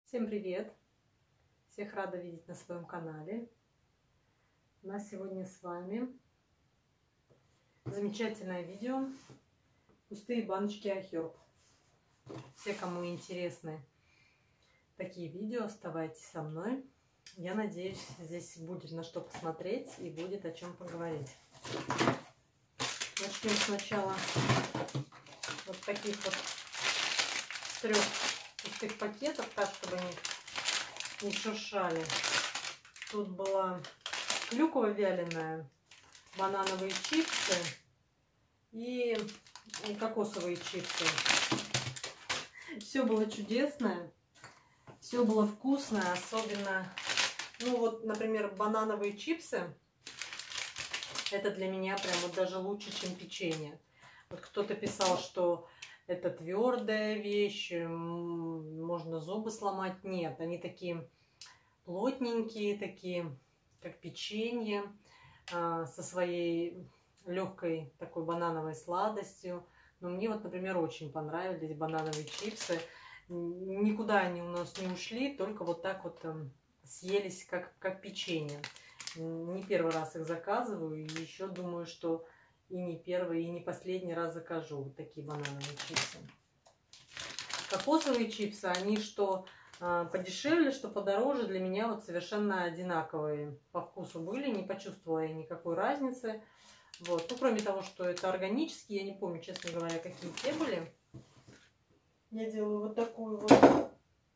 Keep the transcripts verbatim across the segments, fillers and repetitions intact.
Всем привет! Всех рада видеть на своем канале. У нас сегодня с вами замечательное видео «Пустые баночки iHerb». Все, кому интересны такие видео, оставайтесь со мной. Я надеюсь, здесь будет на что посмотреть и будет о чем поговорить. Начнем сначала вот таких вот трех пустых пакетов, так, чтобы они не шуршали. Тут была клюква вяленая, банановые чипсы и кокосовые чипсы. Все было чудесное, все было вкусное, особенно, ну вот, например, банановые чипсы. Это для меня прям вот даже лучше, чем печенье. Вот кто-то писал, что это твердая вещь, можно зубы сломать. Нет, они такие плотненькие, такие, как печенье, со своей легкой такой банановой сладостью. Но мне вот, например, очень понравились банановые чипсы. Никуда они у нас не ушли, только вот так вот съелись, как, как печенье. Не первый раз их заказываю, и еще думаю, что и не первый, и не последний раз закажу вот такие банановые чипсы. Кокосовые чипсы, они что э, подешевле, что подороже, для меня вот совершенно одинаковые по вкусу были. Не почувствовала я никакой разницы. Вот. Ну, кроме того, что это органические, я не помню, честно говоря, какие те были. Я делаю вот такую вот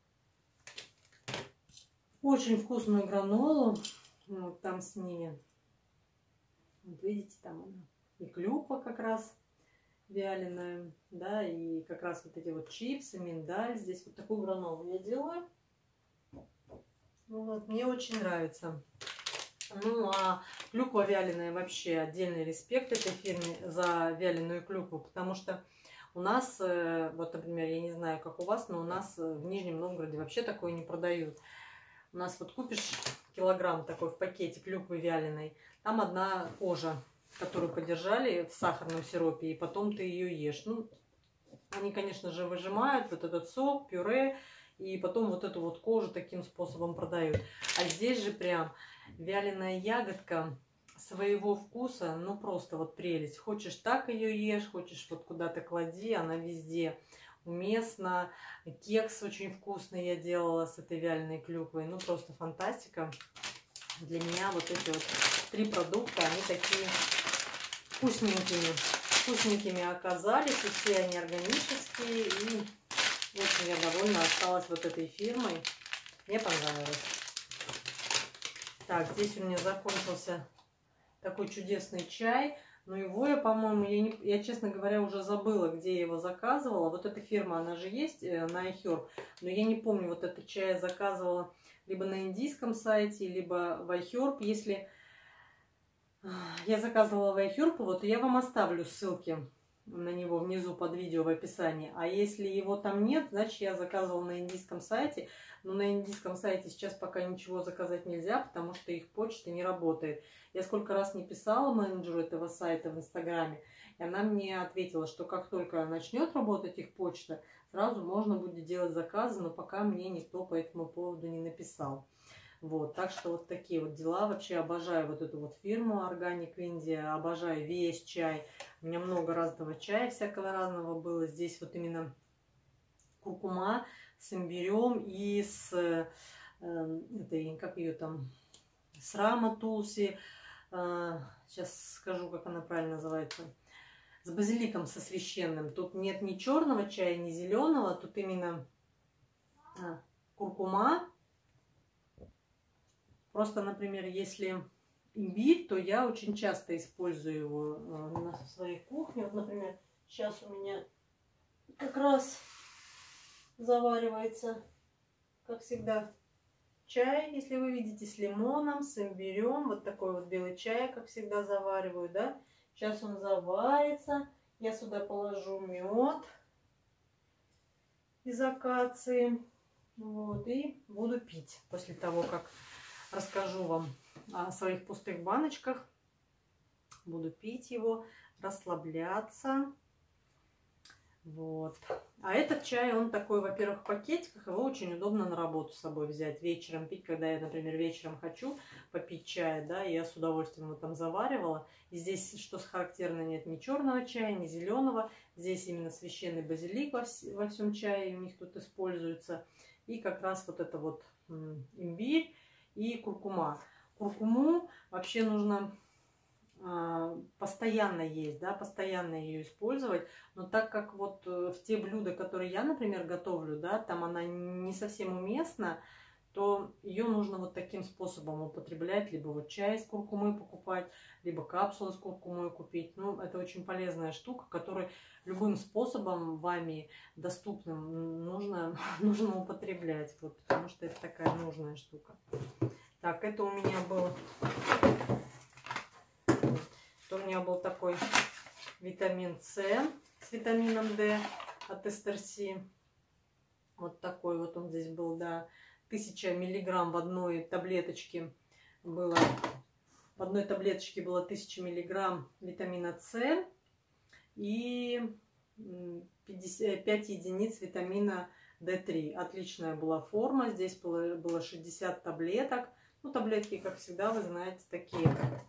очень вкусную гранолу. Вот там с ними. Вот видите, там она. И клюква как раз вяленая, да, и как раз вот эти вот чипсы, миндаль. Здесь вот такую гранолу я делаю. Вот, мне очень нравится. Ну, а клюква вяленая вообще отдельный респект этой фирме за вяленую клюкву, потому что у нас, вот, например, я не знаю, как у вас, но у нас в Нижнем Новгороде вообще такое не продают. У нас вот купишь килограмм такой в пакете клюквы вяленой, там одна кожа, которую подержали в сахарном сиропе, и потом ты ее ешь. Ну, они, конечно же, выжимают вот этот сок, пюре, и потом вот эту вот кожу таким способом продают. А здесь же прям вяленая ягодка своего вкуса, ну просто вот прелесть. Хочешь так ее ешь, хочешь вот куда-то клади, она везде уместна. Кекс очень вкусный я делала с этой вяленой клюквой, ну просто фантастика. Для меня вот эти вот три продукта, они такие вкусненькими, вкусненькими оказались, и все они органические, и очень я довольна осталась вот этой фирмой, мне понравилось. Так, здесь у меня закончился такой чудесный чай, но его я, по-моему, я, не, я, честно говоря, уже забыла, где я его заказывала. Вот эта фирма, она же есть на iHerb, но я не помню, вот этот чай я заказывала либо на индийском сайте, либо в iHerb. Если я заказывала в iHerb, вот я вам оставлю ссылки на него внизу под видео в описании. А если его там нет, значит я заказывала на индийском сайте. Но на индийском сайте сейчас пока ничего заказать нельзя, потому что их почта не работает. Я сколько раз не писала менеджеру этого сайта в Инстаграме, и она мне ответила, что как только начнет работать их почта, сразу можно будет делать заказы, но пока мне никто по этому поводу не написал. Вот, так что вот такие вот дела. Вообще обожаю вот эту вот фирму Organic India, обожаю весь чай. У меня много разного чая, всякого разного было. Здесь вот именно куркума с имбирем и с э, этой, как ее там, с рама тулси. Э, сейчас скажу, как она правильно называется. С базиликом, со священным. Тут нет ни черного чая, ни зеленого. Тут именно а, куркума. Просто, например, если имбирь, то я очень часто использую его на своей кухне. Вот, например, сейчас у меня как раз заваривается, как всегда, чай, если вы видите, с лимоном, с имбирем. Вот такой вот белый чай, как всегда, завариваю, да. Сейчас он заварится. Я сюда положу мед из акации. Вот, и буду пить после того, как расскажу вам о своих пустых баночках. Буду пить его, расслабляться. Вот. А этот чай, он такой, во-первых, в пакетиках, его очень удобно на работу с собой взять, вечером пить, когда я, например, вечером хочу попить чай, да, я с удовольствием его там заваривала. И здесь, что характерно, нет ни черного чая, ни зеленого, здесь именно священный базилик во, вс во всем чае у них тут используется. И как раз вот это вот имбирь и куркума. Куркуму вообще нужно постоянно есть, да, постоянно ее использовать, но так как вот в те блюда, которые я, например, готовлю, да, там она не совсем уместна, то ее нужно вот таким способом употреблять, либо вот чай с куркумой покупать, либо капсулы с куркумой купить. Ну, это очень полезная штука, которую любым способом вами доступным нужно, нужно употреблять, вот, потому что это такая нужная штука. Так, это у меня был... У меня был такой витамин С с витамином D от Эстерси. Вот такой вот он здесь был, да. Тысяча миллиграмм в одной таблеточке было. В одной таблеточке было тысяча миллиграмм витамина С и пятьдесят пять единиц витамина дэ три. Отличная была форма. Здесь было, было шестьдесят таблеток. Ну, таблетки, как всегда, вы знаете, такие...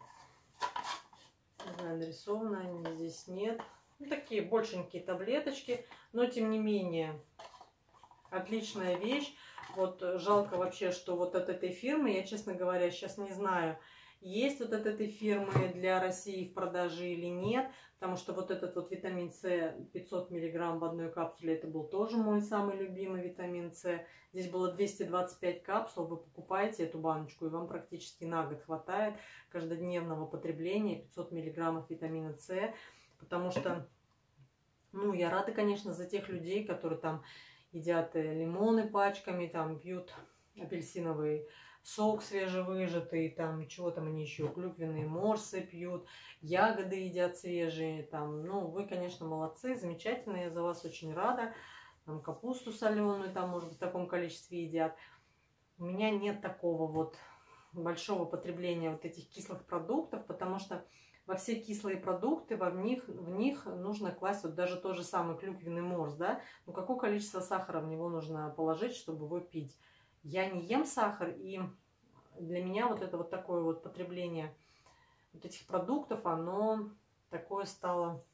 Не знаю, нарисовано они, здесь нет. Ну, такие большенькие таблеточки, но тем не менее отличная вещь. Вот жалко вообще, что вот от этой фирмы, я, честно говоря, сейчас не знаю, есть вот от этой фирмы для России в продаже или нет, потому что вот этот вот витамин С пятьсот миллиграмм в одной капсуле, это был тоже мой самый любимый витамин С. Здесь было двести двадцать пять капсул, вы покупаете эту баночку, и вам практически на год хватает каждодневного потребления пятьсот миллиграммов витамина С, потому что, ну, я рада, конечно, за тех людей, которые там едят лимоны пачками, там пьют апельсиновый сок свежевыжатый, там, чего там они еще, клюквенные морсы пьют, ягоды едят свежие, там, ну, вы, конечно, молодцы, замечательно, я за вас очень рада, там, капусту соленую, там, может быть, в таком количестве едят. У меня нет такого вот большого потребления вот этих кислых продуктов, потому что во все кислые продукты, во в них, в них нужно класть вот даже тот же самый клюквенный морс, да, ну, какое количество сахара в него нужно положить, чтобы его пить. Я не ем сахар, и для меня вот это вот такое вот потребление вот этих продуктов, оно такое стало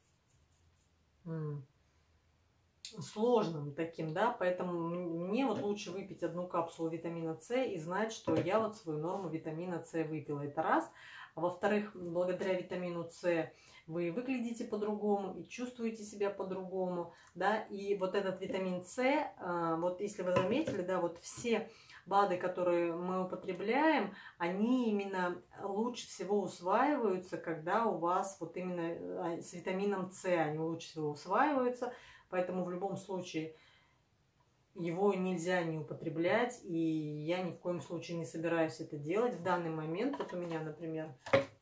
сложным таким, да, поэтому мне вот лучше выпить одну капсулу витамина С и знать, что я вот свою норму витамина С выпила, это раз. А во-вторых, благодаря витамину С вы выглядите по-другому и чувствуете себя по-другому, да, и вот этот витамин С, вот если вы заметили, да, вот все БАДы, которые мы употребляем, они именно лучше всего усваиваются, когда у вас вот именно с витамином С они лучше всего усваиваются, поэтому в любом случае его нельзя не употреблять, и я ни в коем случае не собираюсь это делать. В данный момент, вот у меня, например,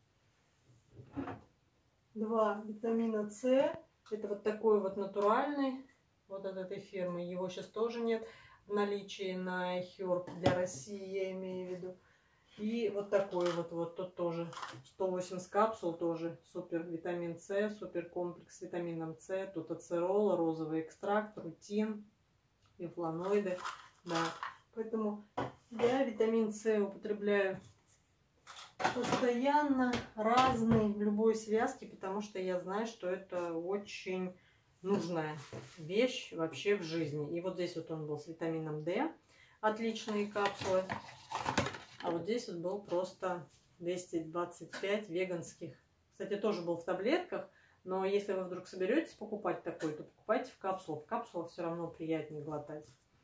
два витамина С, это вот такой вот натуральный, вот от этой фирмы, его сейчас тоже нет в наличии на iHerb для России, я имею в виду. И вот такой вот, вот тут тоже сто восемьдесят капсул, тоже супер витамин С, супер комплекс с витамином С, тут ацерол, розовый экстракт, рутин и флавоноиды, да. Поэтому я витамин С употребляю постоянно, разный, в любой связке, потому что я знаю, что это очень нужная вещь вообще в жизни. И вот здесь вот он был с витамином D, отличные капсулы. А вот здесь вот был просто двести двадцать пять веганских. Кстати, тоже был в таблетках, но если вы вдруг соберетесь покупать такой, то покупайте в капсулах. В капсулах все равно приятнее глотать.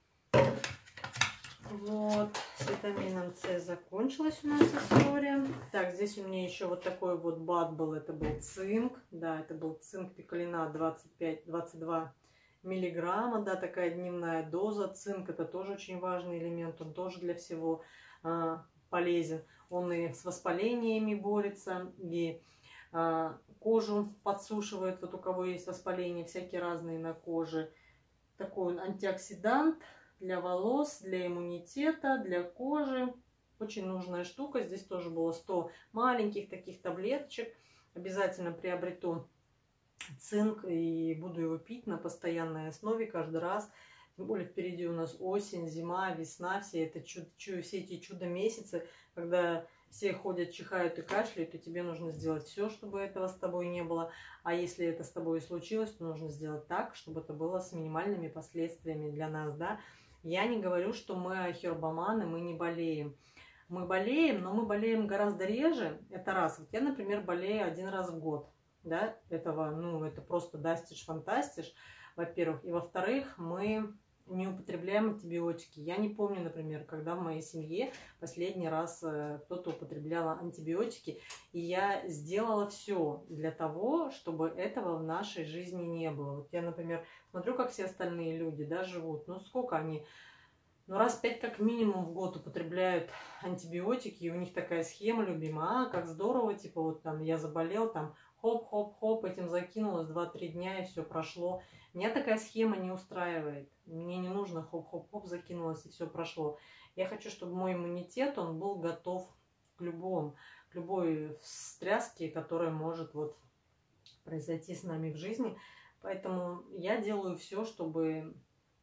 Вот, с витамином С закончилась у нас история. Так, здесь у меня еще вот такой вот БАД был, это был цинк. Да, это был цинк пикалинат двадцать пять — двадцать два миллиграмма, да, такая дневная доза. Цинк — это тоже очень важный элемент, он тоже для всего а, полезен. Он и с воспалениями борется, и а, кожу подсушивает, вот у кого есть воспаления всякие разные на коже. Такой он антиоксидант для волос, для иммунитета, для кожи. Очень нужная штука. Здесь тоже было сто маленьких таких таблеточек. Обязательно приобрету цинк, и буду его пить на постоянной основе каждый раз. Тем более впереди у нас осень, зима, весна, все, это чудо, чудо, все эти чудо-месяцы, когда все ходят, чихают и кашляют, и тебе нужно сделать все, чтобы этого с тобой не было. А если это с тобой и случилось, то нужно сделать так, чтобы это было с минимальными последствиями для нас, да. Я не говорю, что мы хербоманы, мы не болеем. Мы болеем, но мы болеем гораздо реже, это раз. Вот я, например, болею один раз в год, да, этого, ну, это просто дастиш-фантастиш, во-первых. И во-вторых, мы не употребляем антибиотики. Я не помню, например, когда в моей семье последний раз кто-то употреблял антибиотики, и я сделала все для того, чтобы этого в нашей жизни не было. Вот я, например, смотрю, как все остальные люди, да, живут, ну, сколько они, ну, раз пять как минимум в год употребляют антибиотики, и у них такая схема любимая, а, как здорово, типа, вот там я заболел, там, хоп-хоп-хоп, этим закинулась, два-три дня, и все прошло. Меня такая схема не устраивает. Мне не нужно хоп-хоп-хоп, закинулась, и все прошло. Я хочу, чтобы мой иммунитет, он был готов к любому, к любой встряске, которая может вот произойти с нами в жизни. Поэтому я делаю все, чтобы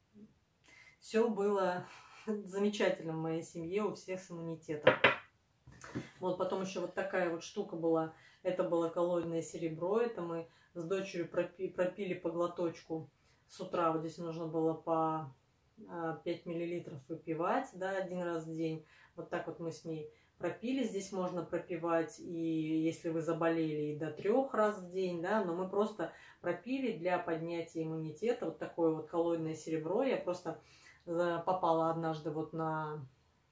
все было замечательно в моей семье, у всех с иммунитетом. Вот потом еще вот такая вот штука была. Это было коллоидное серебро. Это мы с дочерью пропи пропили по глоточку с утра. Вот здесь нужно было по пять миллилитров выпивать, да, один раз в день. Вот так вот мы с ней пропили. Здесь можно пропивать, и если вы заболели, и до трех раз в день, да, но мы просто пропили для поднятия иммунитета. Вот такое вот коллоидное серебро. Я просто попала однажды вот на...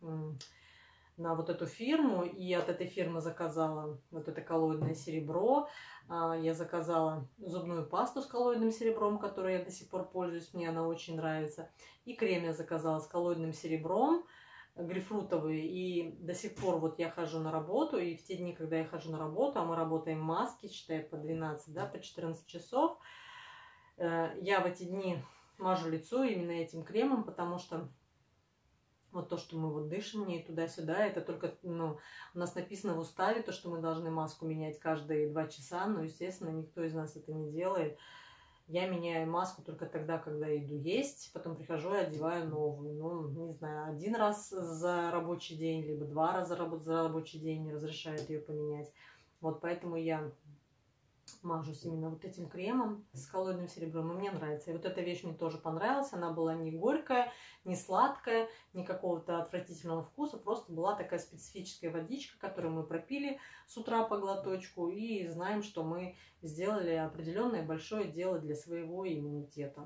на вот эту фирму, и от этой фирмы заказала вот это коллоидное серебро. Я заказала зубную пасту с коллоидным серебром, которой я до сих пор пользуюсь, мне она очень нравится. И крем я заказала с коллоидным серебром, грейпфрутовый, и до сих пор вот я хожу на работу, и в те дни, когда я хожу на работу, а мы работаем в маске, считай, по двенадцать, да, по четырнадцать часов, я в эти дни мажу лицо именно этим кремом, потому что вот то, что мы вот дышим не туда-сюда, это только, ну, у нас написано в уставе, то, что мы должны маску менять каждые два часа, но, естественно, никто из нас это не делает. Я меняю маску только тогда, когда иду есть, потом прихожу и одеваю новую. Ну, не знаю, один раз за рабочий день, либо два раза за рабочий день не разрешают ее поменять. Вот поэтому я мажусь именно вот этим кремом с коллоидным серебром, и мне нравится. И вот эта вещь мне тоже понравилась, она была не горькая, не сладкая, не какого-то отвратительного вкуса, просто была такая специфическая водичка, которую мы пропили с утра по глоточку, и знаем, что мы сделали определенное большое дело для своего иммунитета.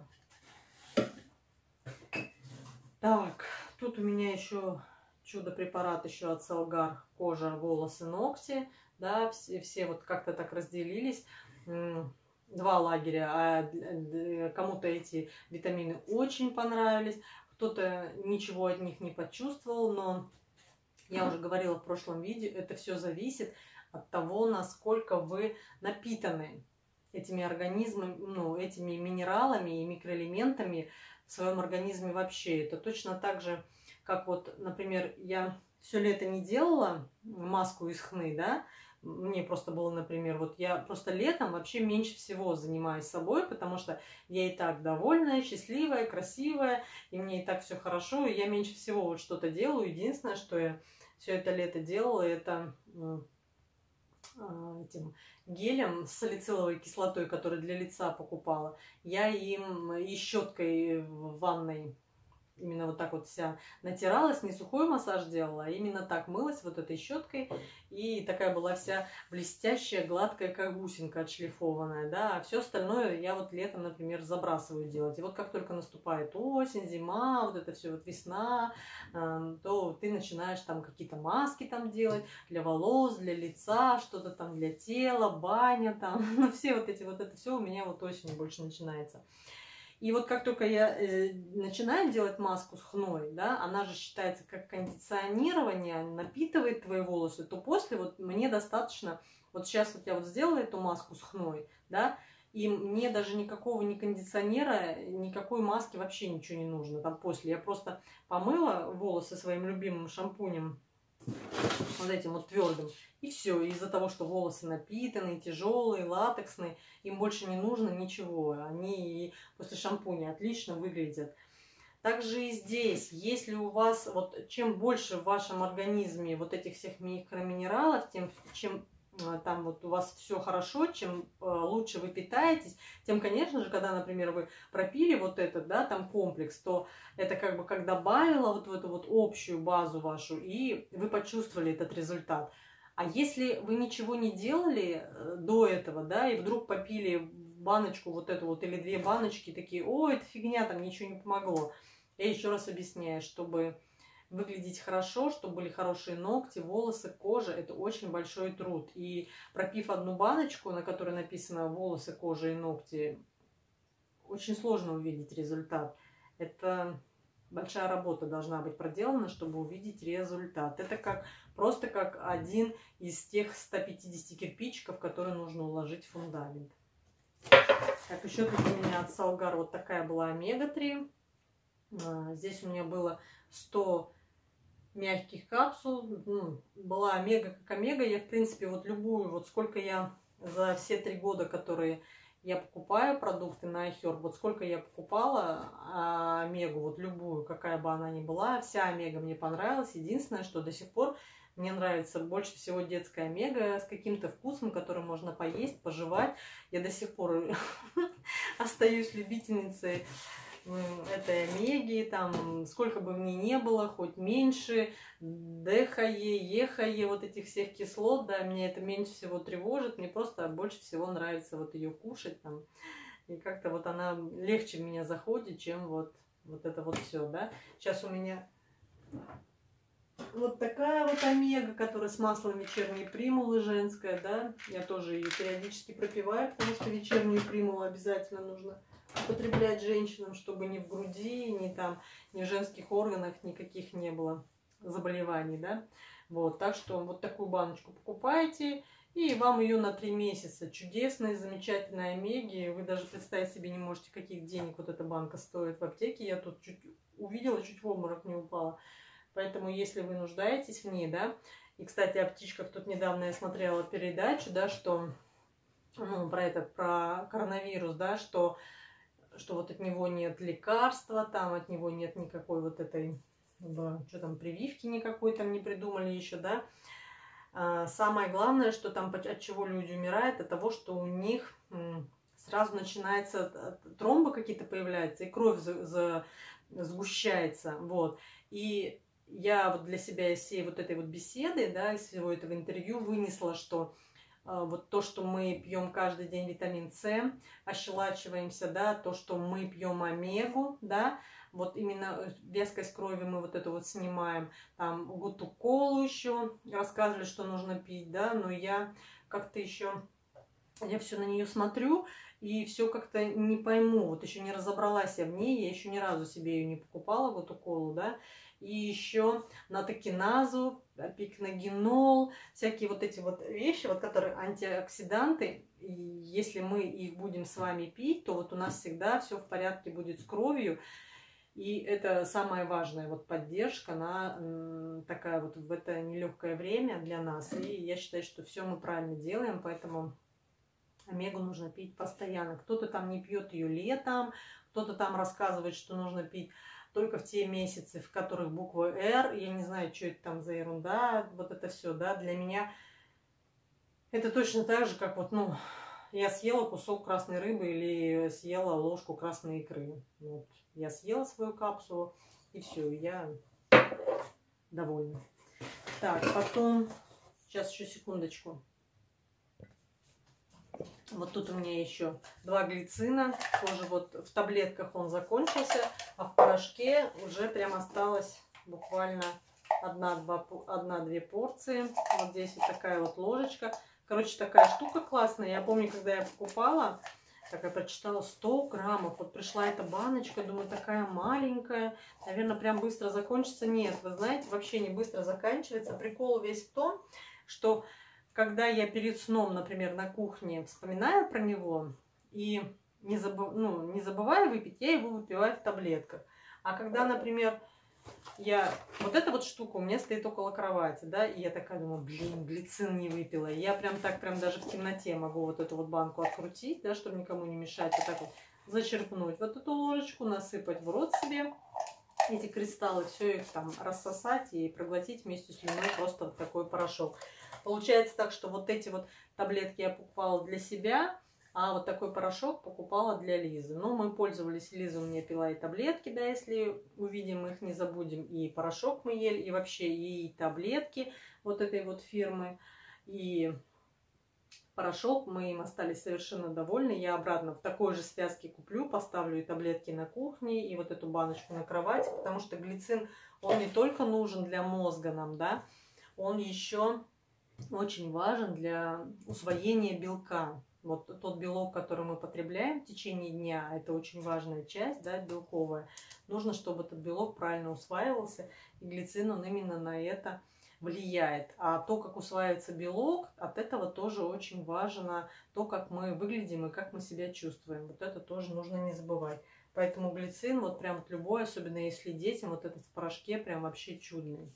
Так, тут у меня еще чудо-препарат еще от Селгар, кожа, волосы, ногти. Да, все, все вот как-то так разделились, два лагеря, а кому-то эти витамины очень понравились, кто-то ничего от них не почувствовал, но я уже говорила в прошлом видео, это все зависит от того, насколько вы напитаны этими организмами, ну, этими минералами и микроэлементами в своем организме вообще. Это точно так же, как вот, например, я все лето не делала маску из хны, да, мне просто было, например, вот я просто летом вообще меньше всего занимаюсь собой, потому что я и так довольная, счастливая, красивая, и мне и так все хорошо, и я меньше всего вот что-то делаю. Единственное, что я все это лето делала, это этим гелем с салициловой кислотой, который для лица покупала. Я им и щеткой в ванной именно вот так вот вся натиралась, не сухой массаж делала, а именно так мылась вот этой щеткой, и такая была вся блестящая, гладкая, как бусинка отшлифованная, да, а все остальное я вот летом, например, забрасываю делать. И вот как только наступает осень, зима, вот это все вот весна, то ты начинаешь там какие-то маски там делать для волос, для лица, что-то там для тела, баня там, ну все вот эти, вот это все у меня вот осенью больше начинается. И вот как только я э, начинаю делать маску с хной, да, она же считается как кондиционирование, напитывает твои волосы, то после вот мне достаточно, вот сейчас вот я вот сделала эту маску с хной, да, и мне даже никакого ни кондиционера, никакой маски вообще ничего не нужно там после. Я просто помыла волосы своим любимым шампунем вот этим вот твердым. И все, из-за того, что волосы напитанные, тяжелые, латексные, им больше не нужно ничего. Они после шампуня отлично выглядят. Также и здесь, если у вас, вот чем больше в вашем организме вот этих всех микроминералов, тем чем там вот у вас все хорошо, чем лучше вы питаетесь, тем, конечно же, когда, например, вы пропили вот этот, да, там комплекс, то это как бы как добавило вот в эту вот общую базу вашу, и вы почувствовали этот результат. А если вы ничего не делали до этого, да, и вдруг попили баночку вот эту вот или две баночки, такие, о, это фигня, там ничего не помогло. Я еще раз объясняю, чтобы выглядеть хорошо, чтобы были хорошие ногти, волосы, кожа, это очень большой труд. И пропив одну баночку, на которой написано волосы, кожа и ногти, очень сложно увидеть результат. Это большая работа должна быть проделана, чтобы увидеть результат. Это как просто как один из тех ста пятидесяти кирпичиков, которые нужно уложить в фундамент. Так, еще тут у меня от Салгар вот такая была омега три. Здесь у меня было сто мягких капсул. Ну, была омега как омега. Я, в принципе, вот любую, вот сколько я за все три года, которые я покупаю продукты на iHerb, вот сколько я покупала омегу, вот любую, какая бы она ни была, вся омега мне понравилась. Единственное, что до сих пор мне нравится больше всего детская омега с каким-то вкусом, который можно поесть, пожевать. Я до сих пор остаюсь любительницей этой омеги, там, сколько бы мне не было, хоть меньше, ДХЕ, ЕХЕ, вот этих всех кислот, да, меня это меньше всего тревожит, мне просто больше всего нравится вот ее кушать, там, и как-то вот она легче в меня заходит, чем вот, вот это вот все, да. Сейчас у меня вот такая вот омега, которая с маслом вечерней примулы женская, да, я тоже ее периодически пропиваю, потому что вечернюю примулу обязательно нужно употреблять женщинам, чтобы ни в груди, ни там, ни в женских органах никаких не было заболеваний, да. Вот, так что вот такую баночку покупаете, и вам ее на три месяца. Чудесной, замечательной омеги. Вы даже представить себе не можете, каких денег вот эта банка стоит в аптеке. Я тут чуть увидела, чуть в обморок не упала. Поэтому, если вы нуждаетесь в ней, да. И, кстати, о птичках тут недавно я смотрела передачу, да, что, ну, про этот, про коронавирус, да, что что вот от него нет лекарства, там от него нет никакой вот этой, что там, прививки никакой там не придумали еще, да. А самое главное, что там от чего люди умирают, от того, что у них сразу начинается, тромбы какие-то появляются, и кровь за, за, сгущается, вот. И я вот для себя из всей вот этой вот беседы, да, из всего этого интервью вынесла, что вот то, что мы пьем каждый день витамин С, ощелачиваемся, да, то, что мы пьем омегу, да, вот именно вязкость крови мы вот это вот снимаем. Там гутуколу еще рассказывали, что нужно пить, да, но я как-то еще, я все на нее смотрю и все как-то не пойму, вот еще не разобралась я в ней, я еще ни разу себе ее не покупала, гутуколу, да. И еще натокиназу, пикногенол, всякие вот эти вот вещи, вот которые антиоксиданты. И если мы их будем с вами пить, то вот у нас всегда все в порядке будет с кровью. И это самая важная вот поддержка на такая вот в это нелегкое время для нас. И я считаю, что все мы правильно делаем, поэтому омегу нужно пить постоянно. Кто-то там не пьет ее летом, кто-то там рассказывает, что нужно пить только в те месяцы, в которых буква Р. Я не знаю, что это там за ерунда, вот это все, да. Для меня это точно так же, как вот, ну, я съела кусок красной рыбы или съела ложку красной икры. Вот. Я съела свою капсулу, и все, я довольна. Так, потом, сейчас еще секундочку. Вот тут у меня еще два глицина, тоже вот в таблетках он закончился, а в порошке уже прям осталось буквально одна-две порции. Вот здесь вот такая вот ложечка. Короче, такая штука классная. Я помню, когда я покупала, так я прочитала сто граммов. Вот пришла эта баночка, думаю, такая маленькая. Наверное, прям быстро закончится. Нет, вы знаете, вообще не быстро заканчивается. Прикол весь в том, что когда я перед сном, например, на кухне вспоминаю про него и не, забыв... ну, не забываю выпить, я его выпиваю в таблетках. А когда, например, я... Вот эта вот штука у меня стоит около кровати, да, и я такая думаю, блин, глицин не выпила. И я прям так, прям даже в темноте могу вот эту вот банку открутить, да, чтобы никому не мешать, вот так вот зачерпнуть вот эту ложечку, насыпать в рот себе эти кристаллы, все их там рассосать и проглотить вместе с слюной просто вот такой порошок. Получается так, что вот эти вот таблетки я покупала для себя, а вот такой порошок покупала для Лизы. Ну, мы пользовались, Лиза у меня пила и таблетки, да, если увидим, мы их не забудем. И порошок мы ели, и вообще и таблетки вот этой вот фирмы, и порошок. Мы им остались совершенно довольны. Я обратно в такой же связке куплю, поставлю и таблетки на кухне, и вот эту баночку на кровати, потому что глицин, он не только нужен для мозга нам, да, он еще очень важен для усвоения белка. Вот тот белок, который мы потребляем в течение дня, это очень важная часть, да, белковая. Нужно, чтобы этот белок правильно усваивался, и глицин, он именно на это влияет. А то, как усваивается белок, от этого тоже очень важно то, как мы выглядим и как мы себя чувствуем. Вот это тоже нужно не забывать. Поэтому глицин, вот прям вот любой, особенно если детям, вот этот в порошке прям вообще чудный.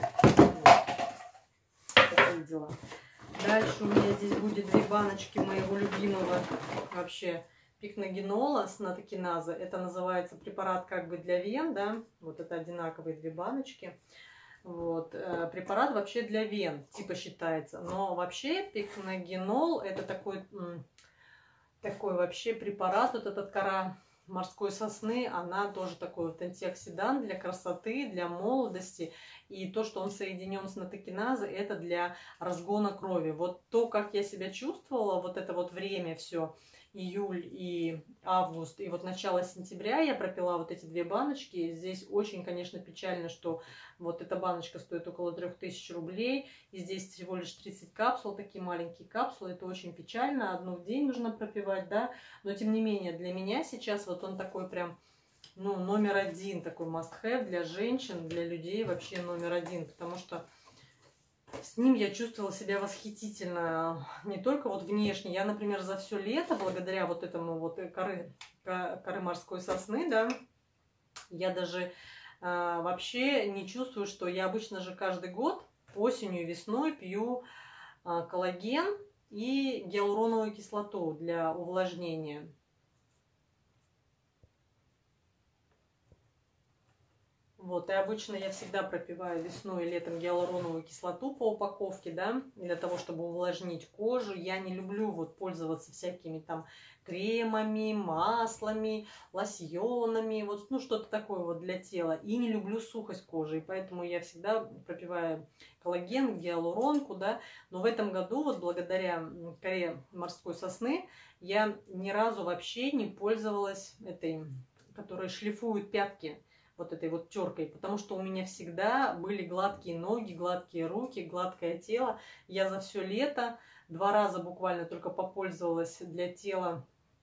Такие дела. Дальше у меня здесь будет две баночки моего любимого вообще пикногенола с натокиназа. Это называется препарат как бы для вен, да. Вот это одинаковые две баночки. Вот. Препарат вообще для вен, типа считается. Но вообще пикногенол это такой, такой вообще препарат, вот этот кора морской сосны, она тоже такой вот антиоксидант для красоты, для молодости. И то, что он соединен с натокиназой, это для разгона крови. Вот то, как я себя чувствовала, вот это вот время все, июль и август, и вот начало сентября я пропила вот эти две баночки. Здесь очень, конечно, печально, что вот эта баночка стоит около трёх тысяч рублей, и здесь всего лишь тридцать капсул, такие маленькие капсулы. Это очень печально, одну в день нужно пропивать, да, но тем не менее для меня сейчас вот он такой прям, ну, номер один, такой must-have для женщин, для людей вообще номер один, потому что с ним я чувствовала себя восхитительно, не только вот внешне. Я, например, за все лето, благодаря вот этому вот коры, коры морской сосны, да, я даже а, вообще не чувствую, что я обычно же каждый год осенью и весной пью а, коллаген и гиалуроновую кислоту для увлажнения. Вот, и обычно я всегда пропиваю весной и летом гиалуроновую кислоту по упаковке, да, для того, чтобы увлажнить кожу. Я не люблю вот пользоваться всякими там кремами, маслами, лосьонами, вот, ну, что-то такое вот для тела. И не люблю сухость кожи, и поэтому я всегда пропиваю коллаген, гиалуронку, да. Но в этом году, вот благодаря коре морской сосны, я ни разу вообще не пользовалась этой, которая шлифует пятки, вот этой вот теркой, потому что у меня всегда были гладкие ноги, гладкие руки, гладкое тело. Я за все лето два раза буквально только попользовалась для тела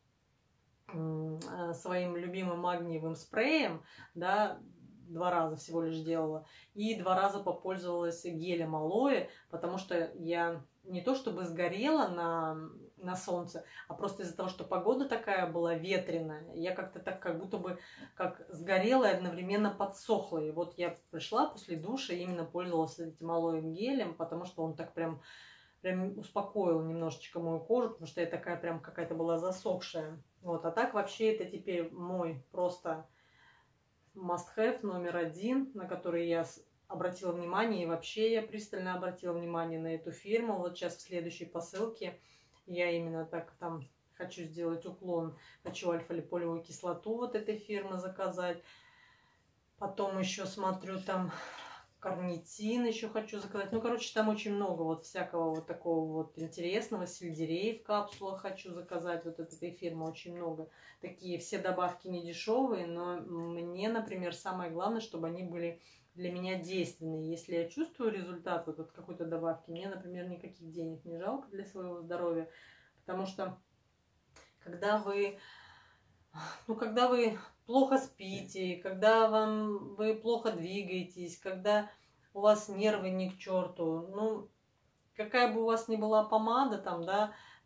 своим любимым магниевым спреем, да, два раза всего лишь делала, и два раза попользовалась гелем алоэ, потому что я не то чтобы сгорела на, на солнце, а просто из-за того, что погода такая была ветреная, я как-то так как будто бы как сгорела и одновременно подсохла. И вот я пришла после душа и именно пользовалась этим алоэм гелем, потому что он так прям, прям успокоил немножечко мою кожу, потому что я такая прям какая-то была засохшая. Вот, а так вообще это теперь мой просто must-have номер один, на который я обратила внимание, и вообще я пристально обратила внимание на эту фирму. Вот сейчас в следующей посылке я именно так там хочу сделать уклон, хочу альфа-липолевую кислоту вот этой фирмы заказать. Потом еще смотрю там карнитин еще хочу заказать. Ну, короче, там очень много вот всякого вот такого вот интересного. Сельдерей в капсулах хочу заказать. Вот от этой фирмы очень много. Такие все добавки не дешевые, но мне, например, самое главное, чтобы они были для меня действенные. Если я чувствую результат вот от какой-то добавки, мне, например, никаких денег не жалко для своего здоровья. Потому что когда вы, ну, когда вы плохо спите, когда вам, вы плохо двигаетесь, когда у вас нервы ни к черту, ну, какая бы у вас ни была помада там, да,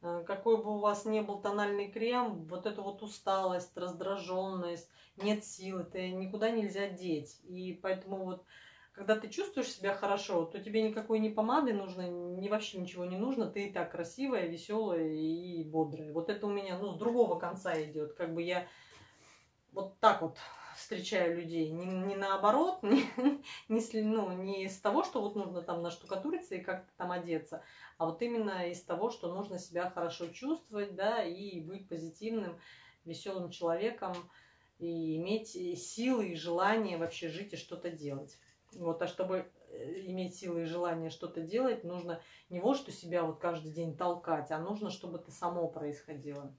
какой бы у вас ни был тональный крем, вот эту вот усталость, раздраженность, нет сил, это никуда нельзя деть. И поэтому вот, когда ты чувствуешь себя хорошо, то тебе никакой ни помады нужно, ни вообще ничего не нужно. Ты и так красивая, веселая и бодрая. Вот это у меня, ну, с другого конца идет. Как бы я вот так вот встречаю людей. Не, не наоборот, не, не, с, ну, не из того, что вот нужно там наштукатуриться и как-то там одеться, а вот именно из того, что нужно себя хорошо чувствовать, да, и быть позитивным, веселым человеком, и иметь силы и желание вообще жить и что-то делать. Вот, а чтобы иметь силы и желание что-то делать, нужно не вот что себя вот каждый день толкать, а нужно, чтобы это само происходило.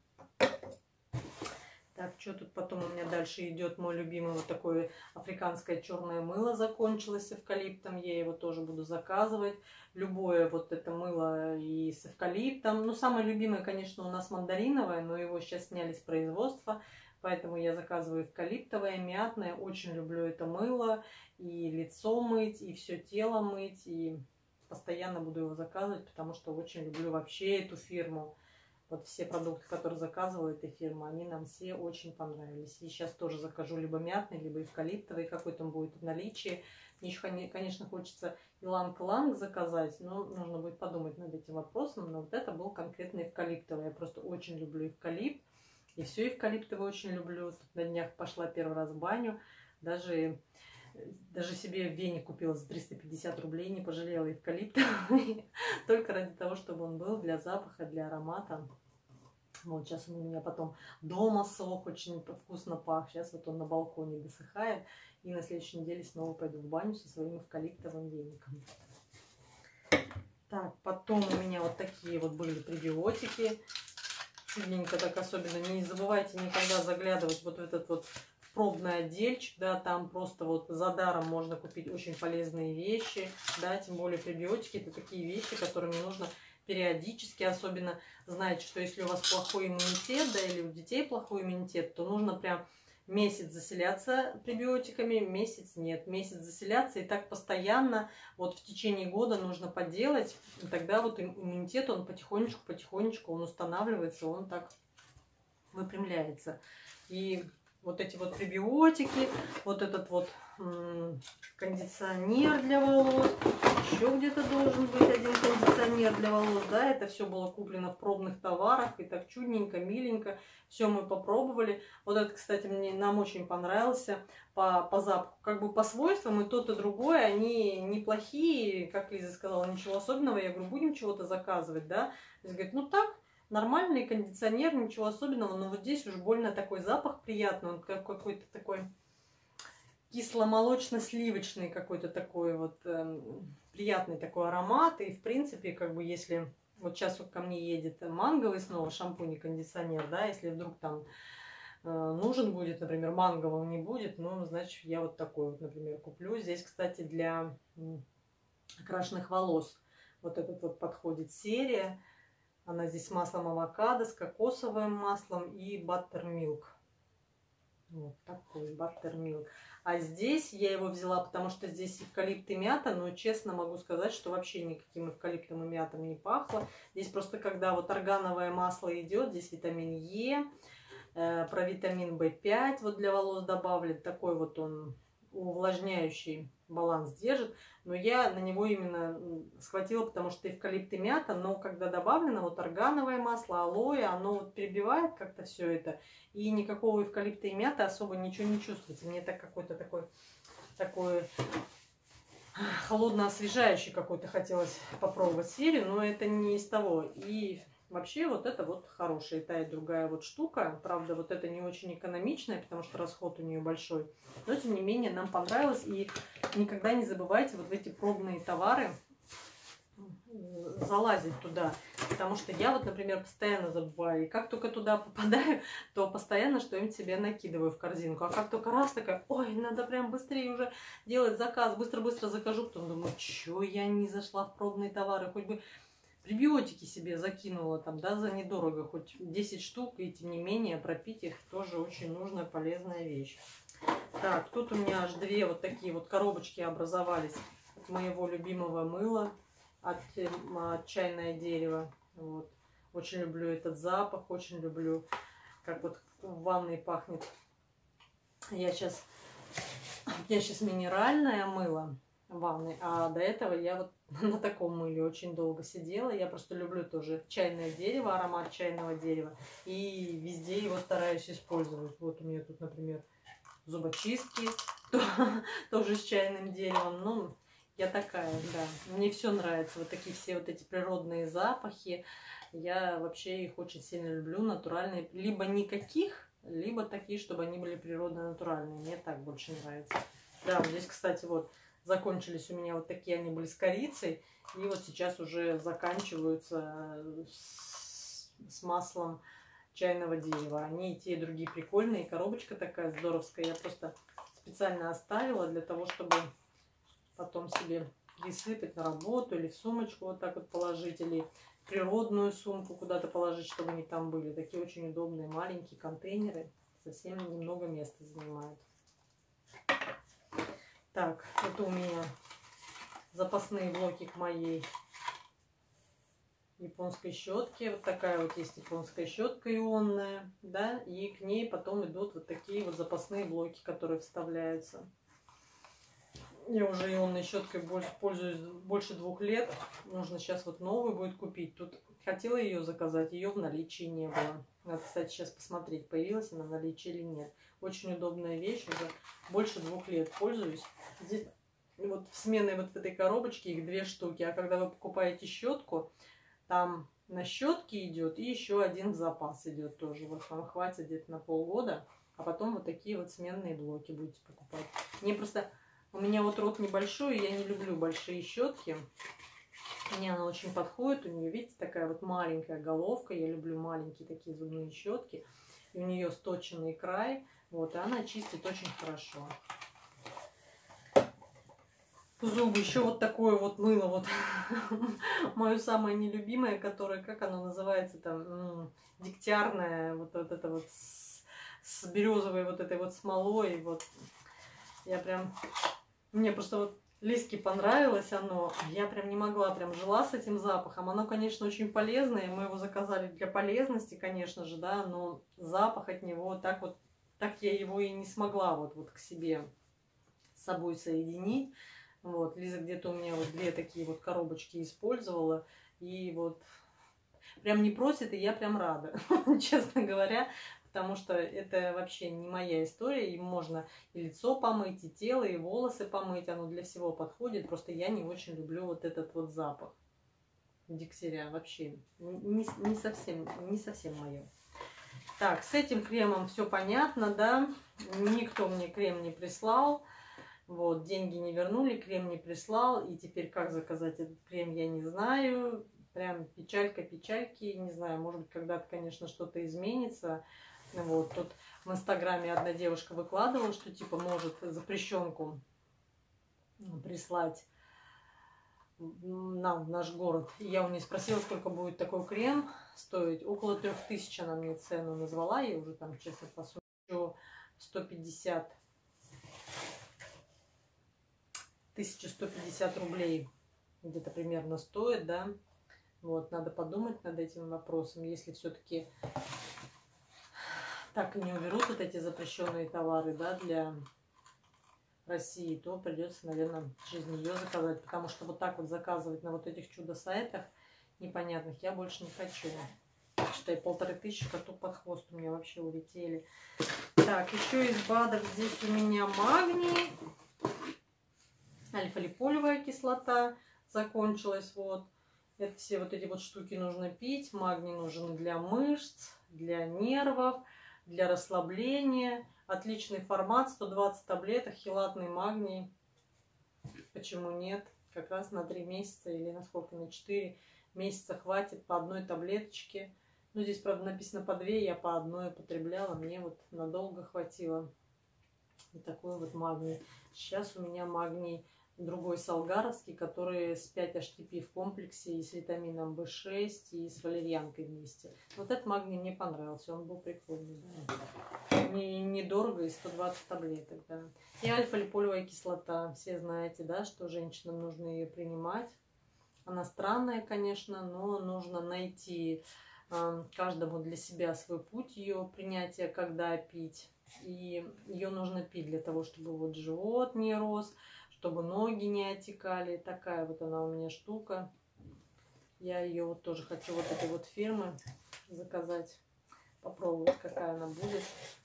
Так, что тут потом у меня дальше идет? Мой любимый вот такое африканское черное мыло закончилось с эвкалиптом. Я его тоже буду заказывать. Любое вот это мыло и с эвкалиптом. Ну, самое любимое, конечно, у нас мандариновое, но его сейчас сняли с производства. Поэтому я заказываю эвкалиптовое, мятное. Очень люблю это мыло. И лицо мыть, и все тело мыть. И постоянно буду его заказывать, потому что очень люблю вообще эту фирму. Вот все продукты, которые заказывала эта фирма, они нам все очень понравились. И сейчас тоже закажу либо мятный, либо эвкалиптовый, какой там будет в наличии. Мне еще, конечно, хочется иланг-иланг заказать, но нужно будет подумать над этим вопросом. Но вот это был конкретно эвкалиптовый. Я просто очень люблю эвкалипт. И все эвкалиптовое очень люблю. Тут на днях пошла первый раз в баню. Даже... Даже себе веник купила за триста пятьдесят рублей, не пожалела эвкалипта. Только ради того, чтобы он был для запаха, для аромата. Вот сейчас он у меня потом дома сох, очень вкусно пах. Сейчас вот он на балконе досыхает. И на следующей неделе снова пойду в баню со своим эвкалиптовым веником. Так, потом у меня вот такие вот были пребиотики. Чудненько так особенно. Не забывайте никогда заглядывать вот в этот вот пробный отдельчик, да, там просто вот за даром можно купить очень полезные вещи, да, тем более пребиотики, это такие вещи, которыми нужно периодически, особенно знаете, что если у вас плохой иммунитет, да, или у детей плохой иммунитет, то нужно прям месяц заселяться пребиотиками, месяц нет, месяц заселяться, и так постоянно, вот в течение года нужно поделать, и тогда вот иммунитет, он потихонечку, потихонечку, он устанавливается, он так выпрямляется. И вот эти вот пребиотики, вот этот вот м, кондиционер для волос, еще где-то должен быть один кондиционер для волос, да, это все было куплено в пробных товарах, и так чудненько, миленько, все мы попробовали. Вот это, кстати, мне, нам очень понравился по, по запаху, как бы по свойствам, и тот, и другой, они неплохие, как Лиза сказала, ничего особенного, я говорю, будем чего-то заказывать, да, Лиза говорит, ну так, нормальный кондиционер, ничего особенного, но вот здесь уж больно такой запах приятный, он как какой-то такой кисломолочно-сливочный какой-то такой вот э, приятный такой аромат. И в принципе, как бы если вот сейчас вот ко мне едет манговый снова шампунь и кондиционер, да, если вдруг там э, нужен будет, например, мангового не будет, ну, значит, я вот такой вот, например, куплю. Здесь, кстати, для окрашенных волос вот этот вот подходит серия. Она здесь с маслом авокадо, с кокосовым маслом и баттермилк. Вот такой баттермилк. А здесь я его взяла, потому что здесь эвкалипт и мята, но честно могу сказать, что вообще никаким эвкалиптом и мятом не пахло. Здесь просто когда вот органовое масло идет, здесь витамин Е, э, про витамин В пять вот для волос добавлен. Такой вот он увлажняющий, баланс держит, но я на него именно схватила, потому что эвкалипт и мята, но когда добавлено вот органовое масло, алоэ, оно вот перебивает как-то все это, и никакого эвкалипта и мяты особо ничего не чувствуется. Мне так какой-то такой, такой холодно-освежающий какой-то хотелось попробовать серию, но это не из того. И вообще вот это вот хорошая, и та и другая вот штука. Правда, вот это не очень экономичная, потому что расход у нее большой. Но, тем не менее, нам понравилось. И никогда не забывайте вот в эти пробные товары залазить туда. Потому что я вот, например, постоянно забываю. И как только туда попадаю, то постоянно что-нибудь себе накидываю в корзинку. А как только раз такая, ой, надо прям быстрее уже делать заказ. Быстро-быстро закажу. Потом думаю, что я не зашла в пробные товары. Хоть бы пребиотики себе закинула там, да, за недорого, хоть десять штук, и тем не менее пропить их тоже очень нужная, полезная вещь. Так, тут у меня аж две вот такие вот коробочки образовались от моего любимого мыла, от, от чайное дерево. Вот. Очень люблю этот запах, очень люблю, как вот в ванной пахнет. Я сейчас, я сейчас минеральное мыло в ванной, а до этого я вот на таком мыле очень долго сидела. Я просто люблю тоже чайное дерево, аромат чайного дерева. И везде его стараюсь использовать. Вот у меня тут, например, зубочистки тоже с чайным деревом. Ну, я такая, да. Мне все нравится. Вот такие все вот эти природные запахи. Я вообще их очень сильно люблю. Натуральные. Либо никаких, либо такие, чтобы они были природно-натуральные. Мне так больше нравится. Да, вот здесь, кстати, вот закончились у меня вот такие, они были с корицей. И вот сейчас уже заканчиваются с, с маслом чайного дерева. Они и те, и другие прикольные. Коробочка такая здоровская. Я просто специально оставила для того, чтобы потом себе присыпать на работу или в сумочку вот так вот положить, или в природную сумку куда-то положить, чтобы они там были. Такие очень удобные маленькие контейнеры. Совсем немного места занимают. Так, это у меня запасные блоки к моей японской щетке. Вот такая вот есть японская щетка ионная, да, и к ней потом идут вот такие вот запасные блоки, которые вставляются. Я уже ионной щеткой больше пользуюсь больше двух лет. Нужно сейчас вот новую будет купить. Тут хотела ее заказать, ее в наличии не было. Надо, кстати, сейчас посмотреть, появилась она в наличии или нет. Очень удобная вещь, уже больше двух лет пользуюсь. Здесь вот в сменной вот в этой коробочке их две штуки. А когда вы покупаете щетку, там на щетке идет и еще один в запас идет тоже. Вот вам хватит где-то на полгода. А потом вот такие вот сменные блоки будете покупать. Мне просто... У меня вот рот небольшой, и я не люблю большие щетки. Мне она очень подходит. У нее, видите, такая вот маленькая головка. Я люблю маленькие такие зубные щетки. И у нее сточенный край. Вот, и она чистит очень хорошо. Зубы. Еще вот такое вот мыло. Вот мое самое нелюбимое, которое, как оно называется, там, дегтярное. Вот, вот это вот с, с березовой вот этой вот смолой. Вот. Я прям... Мне просто вот Лиске понравилось оно. Я прям не могла, прям жила с этим запахом. Оно, конечно, очень полезное. Мы его заказали для полезности, конечно же, да. Но запах от него так вот... Так я его и не смогла вот, вот к себе с собой соединить. Вот. Лиза где-то у меня вот две такие вот коробочки использовала. И вот прям не просит, и я прям рада, честно говоря. Потому что это вообще не моя история. Им можно и лицо помыть, и тело, и волосы помыть. Оно для всего подходит. Просто я не очень люблю вот этот вот запах дегтяря. Вообще не, не, совсем, не совсем мое. Так, с этим кремом все понятно, да. Никто мне крем не прислал. Вот, деньги не вернули, крем не прислал. И теперь как заказать этот крем, я не знаю. Прям печалька печальки. Не знаю, может быть, когда-то, конечно, что-то изменится. Вот, тут в Инстаграме одна девушка выкладывала, что типа может запрещенку прислать нам в наш город. И я у нее спросила, сколько будет такой крем стоить. Около трех тысяч она мне цену назвала. Я уже там, честно, по сути, сто пятьдесят, тысяча сто пятьдесят рублей где-то примерно стоит, да. Вот, надо подумать над этим вопросом, если все-таки так и не уберут вот эти запрещенные товары, да, для России, то придется, наверное, через нее заказать. Потому что вот так вот заказывать на вот этих чудо-сайтах непонятных я больше не хочу. Считай, полторы тысячи коту под хвост у меня вообще улетели. Так, еще из БАДов здесь у меня магний. Альфа-липолевая кислота закончилась. Вот. Это все вот эти вот штуки нужно пить. Магний нужен для мышц, для нервов, для расслабления. Отличный формат, сто двадцать таблеток, хелатный магний. Почему нет? Как раз на три месяца или на сколько, на четыре месяца хватит по одной таблеточке. Ну, здесь, правда, написано по две, я по одной употребляла. Мне вот надолго хватило. И такой вот магний. Сейчас у меня магний другой солгаровский, который с пять эйч ти пи в комплексе и с витамином бэ шесть, и с валерьянкой вместе. Вот этот магний мне понравился, он был прикольный. Да. Не, недорого, и сто двадцать таблеток. Да. И альфа-липолевая кислота. Все знаете, да, что женщинам нужно ее принимать. Она странная, конечно, но нужно найти каждому для себя свой путь ее принятия, когда пить. И ее нужно пить для того, чтобы вот живот не рос, чтобы ноги не отекали. Такая вот она у меня штука. Я ее вот тоже хочу вот этой вот фирмы заказать, попробовать, какая она будет.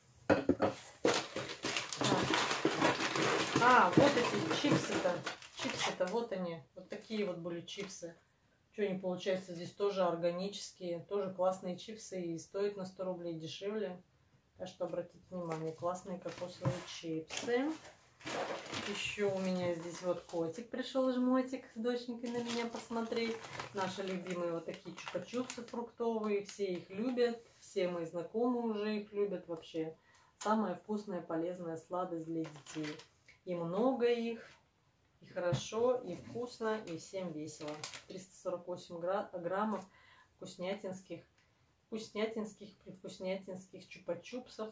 А, вот эти чипсы-то. Чипсы-то, вот они. Вот такие вот были чипсы. Что они, получается, здесь тоже органические. Тоже классные чипсы. И стоят на сто рублей дешевле. Так что обратите внимание. Классные кокосовые чипсы. Еще у меня здесь вот котик пришел, жмотик, с доченькой на меня посмотреть. Наши любимые вот такие чупа-чупсы фруктовые. Все их любят. Все мои знакомые уже их любят вообще. Самая вкусная, полезная сладость для детей. И много их. И хорошо, и вкусно, и всем весело. триста сорок восемь граммов вкуснятинских, вкуснятинских, привкуснятинских чупа-чупсов.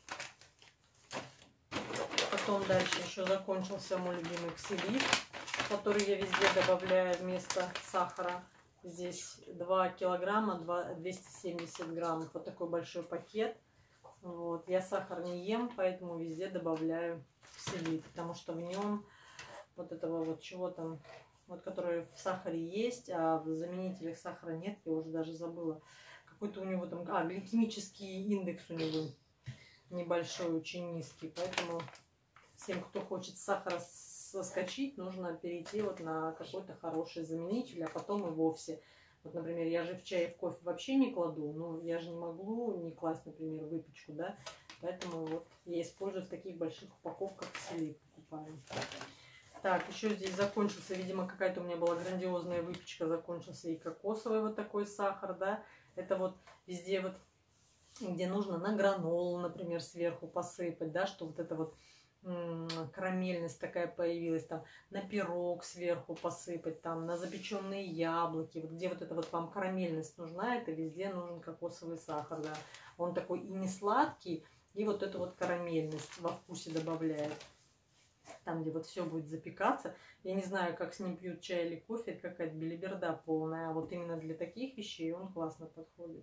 Потом дальше еще закончился мой любимый ксилит, который я везде добавляю вместо сахара. Здесь два килограмма, двести семьдесят граммов. Вот такой большой пакет. Вот. Я сахар не ем, поэтому везде добавляю ксилит, потому что в нем вот этого вот чего там, вот который в сахаре есть, а в заменителях сахара нет, я уже даже забыла. Какой-то у него там, а, гликемический индекс у него небольшой, очень низкий, поэтому всем, кто хочет сахара соскочить, нужно перейти вот на какой-то хороший заменитель, а потом и вовсе. Вот, например, я же в чай и в кофе вообще не кладу, но я же не могу не класть, например, выпечку, да, поэтому вот я использую в таких больших упаковках ксилит, покупаю. Так, еще здесь закончился, видимо, какая-то у меня была грандиозная выпечка, закончился и кокосовый вот такой сахар, да, это вот везде вот, где нужно на гранолу, например, сверху посыпать, да, что вот это вот карамельность такая появилась, там на пирог сверху посыпать, там на запеченные яблоки, вот где вот эта вот вам карамельность нужна, это везде нужен кокосовый сахар, да. Он такой и не сладкий, и вот эту вот карамельность во вкусе добавляет. Там, где вот все будет запекаться. Я не знаю, как с ним пьют чай или кофе, это какая-то белиберда полная, а вот именно для таких вещей он классно подходит.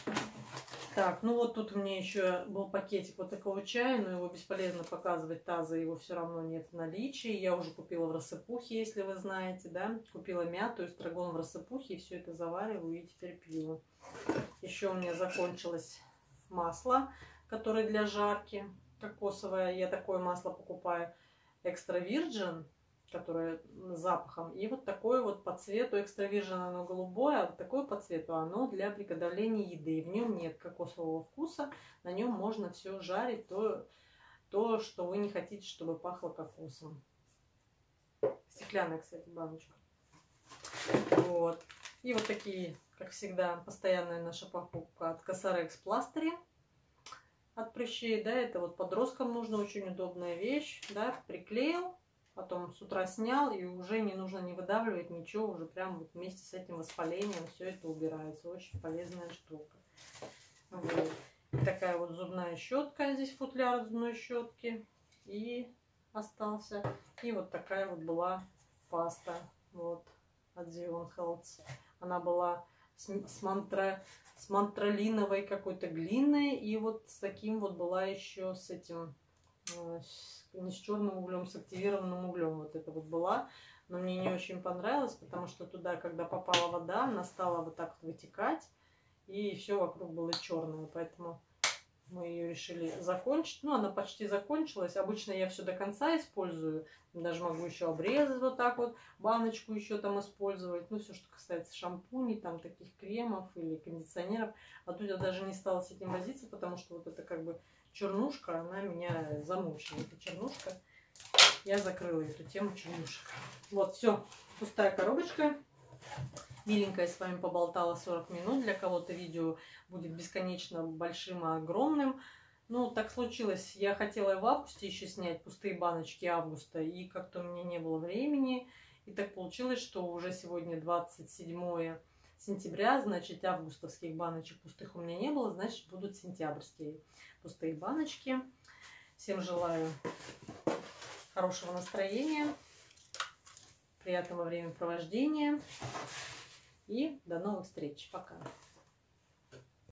Так, ну вот тут у меня еще был пакетик вот такого чая, но его бесполезно показывать, таза его все равно нет в наличии. Я уже купила в рассыпухе, если вы знаете, да. Купила мяту, эстрагон в рассыпухе, и все это завариваю и теперь пью. Еще у меня закончилось масло, которое для жарки, кокосовое. Я такое масло покупаю, экстра virgin, которое с запахом. И вот такое вот по цвету, экстра virgin оно голубое, а вот такое по цвету оно для приготовления еды. В нем нет кокосового вкуса, на нем можно все жарить, то, то, что вы не хотите, чтобы пахло кокосом. Стеклянная, кстати, баночка. Вот. И вот такие, как всегда, постоянная наша покупка от Косарекс пластыри от прыщей, да, это вот подросткам нужна очень удобная вещь, да, приклеил, потом с утра снял, и уже не нужно не выдавливать ничего, уже прям вот вместе с этим воспалением все это убирается. Очень полезная штука. Вот. Такая вот зубная щетка, здесь футляр зубной щетки и остался. И вот такая вот была паста вот от Zion Health. Она была с, с мантра, с мантралиновой какой-то глиной, и вот с таким вот была еще с этим, с, не с черным углем, с активированным углем вот это вот была. Но мне не очень понравилось, потому что туда, когда попала вода, она стала вот так вот вытекать, и все вокруг было черное, поэтому мы ее решили закончить. Ну, она почти закончилась. Обычно я все до конца использую. Даже могу еще обрезать вот так вот, баночку еще там использовать. Ну, все, что касается шампуней, там таких кремов или кондиционеров. А тут я даже не стала с этим возиться, потому что вот это как бы чернушка, она меня замучила. Эта чернушка. Я закрыла эту тему чернушек. Вот, все. Пустая коробочка. Миленькая с вами поболтала сорок минут. Для кого-то видео будет бесконечно большим и огромным. Ну, так случилось. Я хотела в августе еще снять пустые баночки августа. И как-то у меня не было времени. И так получилось, что уже сегодня двадцать седьмое сентября. Значит, августовских баночек пустых у меня не было. Значит, будут сентябрьские пустые баночки. Всем желаю хорошего настроения. Приятного времяпровождения. И до новых встреч. Пока.